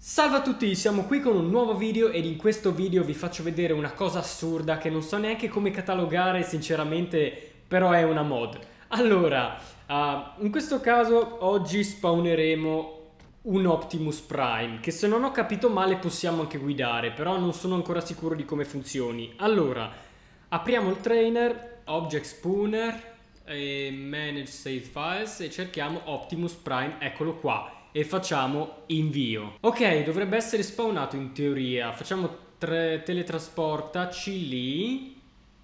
Salve a tutti, siamo qui con un nuovo video ed in questo video vi faccio vedere una cosa assurda che non so neanche come catalogare sinceramente, però è una mod. Allora, in questo caso oggi spawneremo un Optimus Prime, che se non ho capito male possiamo anche guidare, però non sono ancora sicuro di come funzioni. Allora, apriamo il trainer, Object Spawner, e Manage Save Files e cerchiamo Optimus Prime, eccolo qua. E facciamo invio. Ok, dovrebbe essere spawnato in teoria. Facciamo teletrasportaci lì.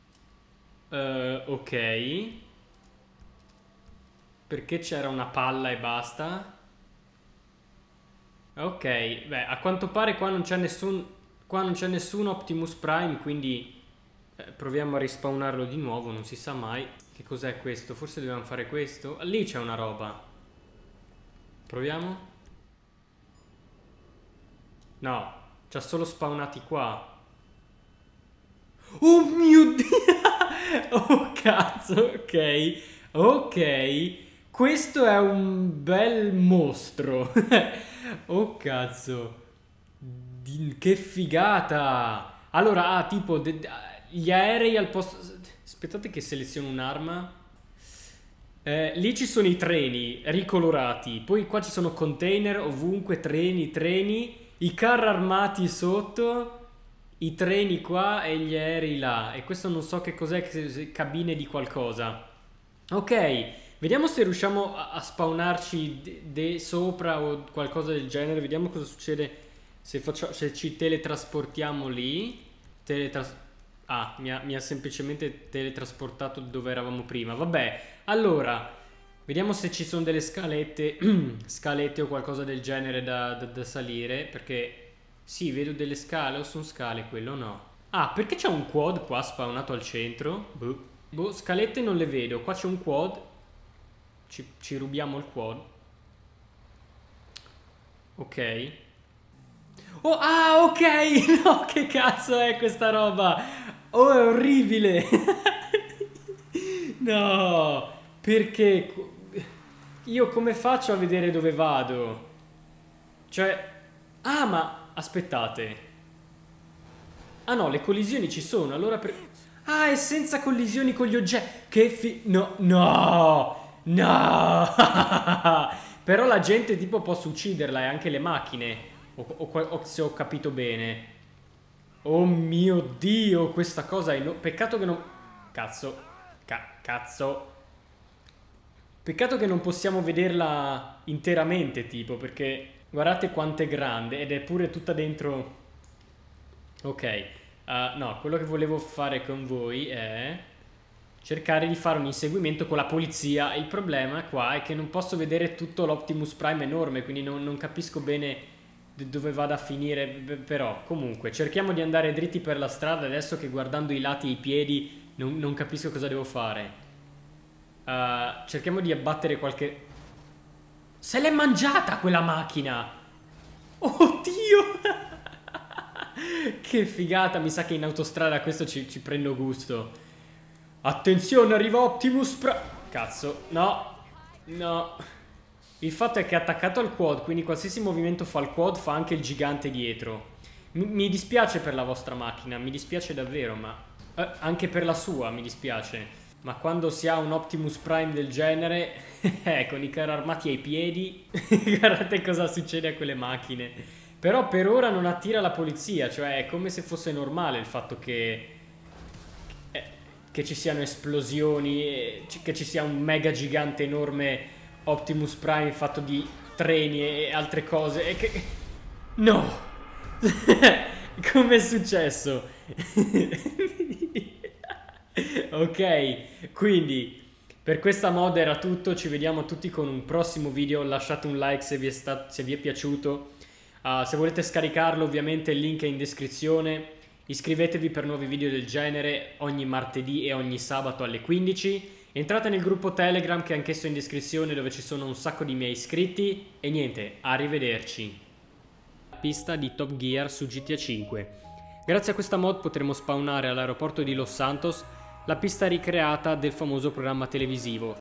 Ok. Perché c'era una palla e basta? Ok, beh, a quanto pare qua non c'è nessun Optimus Prime, quindi proviamo a rispawnarlo di nuovo, non si sa mai. Che cos'è questo? Forse dobbiamo fare questo? Lì c'è una roba. Proviamo? No, ci ha solo spawnati qua. Oh mio Dio! Oh cazzo, ok. Ok. Questo è un bel mostro. Oh cazzo. Che figata. Allora, tipo gli aerei al posto... Aspettate che seleziono un'arma. Lì ci sono i treni ricolorati, poi qua ci sono container ovunque, treni, i carri armati sotto, i treni qua e gli aerei là. E questo non so che cos'è, cabine di qualcosa. Ok, vediamo se riusciamo a spawnarci sopra o qualcosa del genere. Vediamo cosa succede se ci teletrasportiamo lì. Mi ha semplicemente teletrasportato dove eravamo prima. Vabbè, allora, vediamo se ci sono delle scalette, scalette o qualcosa del genere da salire. Perché, sì, vedo delle scale, o sono scale quello, no. Ah, perché c'è un quad qua spawnato al centro? Boh, scalette non le vedo. Qua c'è un quad. Ci rubiamo il quad. Ok. Oh, ah, ok! No, che cazzo è questa roba? Oh, è orribile! No! Perché? Io come faccio a vedere dove vado? Cioè... Ah, ma... Aspettate. Ah no, le collisioni ci sono, allora per... Ah, è senza collisioni con gli oggetti. No, no! No! Però la gente tipo posso ucciderla e anche le macchine. O se ho capito bene. Oh mio Dio, questa cosa è... Peccato che non... Cazzo. Cazzo. Peccato che non possiamo vederla interamente, tipo, perché... Guardate quanto è grande ed è pure tutta dentro... Ok. No, quello che volevo fare con voi è... cercare di fare un inseguimento con la polizia. Il problema qua è che non posso vedere tutto l'Optimus Prime enorme, quindi non capisco bene... dove vada a finire, però comunque cerchiamo di andare dritti per la strada adesso che guardando i lati e i piedi non capisco cosa devo fare. Cerchiamo di abbattere qualche... Se l'è mangiata quella macchina! Oddio! Che figata, mi sa che in autostrada questo ci prendo gusto. Attenzione, arriva Optimus Prime. Cazzo, no. No. Il fatto è che è attaccato al quad, quindi qualsiasi movimento fa il quad fa anche il gigante dietro. Mi dispiace per la vostra macchina, mi dispiace davvero, ma... anche per la sua mi dispiace. Ma quando si ha un Optimus Prime del genere, con i carri armati ai piedi, guardate cosa succede a quelle macchine. Però per ora non attira la polizia, cioè è come se fosse normale il fatto che ci siano esplosioni, che ci sia un mega gigante enorme Optimus Prime fatto di treni e altre cose e che... No! Com'è successo? Ok, quindi per questa mod era tutto, ci vediamo tutti con un prossimo video, lasciate un like se vi è piaciuto, se volete scaricarlo ovviamente il link è in descrizione, iscrivetevi per nuovi video del genere ogni martedì e ogni sabato alle 15. Entrate nel gruppo Telegram che è anch'esso in descrizione dove ci sono un sacco di miei iscritti e niente, arrivederci. Pista di Top Gear su GTA 5. Grazie a questa mod potremo spawnare all'aeroporto di Los Santos la pista ricreata del famoso programma televisivo.